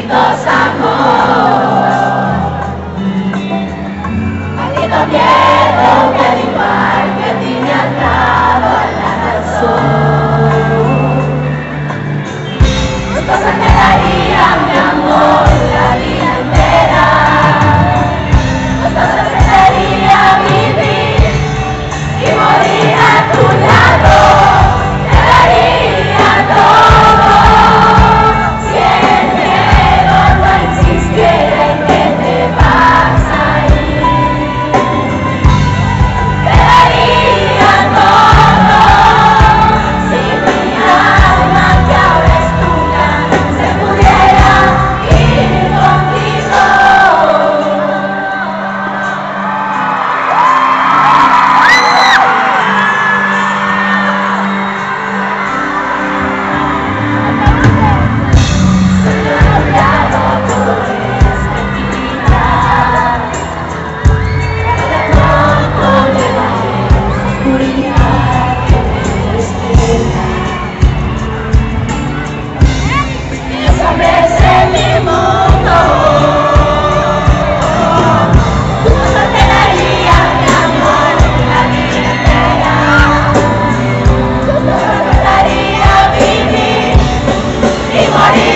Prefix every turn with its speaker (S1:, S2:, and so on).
S1: benditos amor. Maldito miedo que al igual que a ti me ha dado la razón. Tus cosas me darían, mi amor, la vida entera. Tus cosas me daría vivir y morir a tu lado. Te daría todo. Si el miedo no existiera en que te vas a ir, te daría todo. Si mi alma que ahora es tuya se pudiera ir contigo. Morir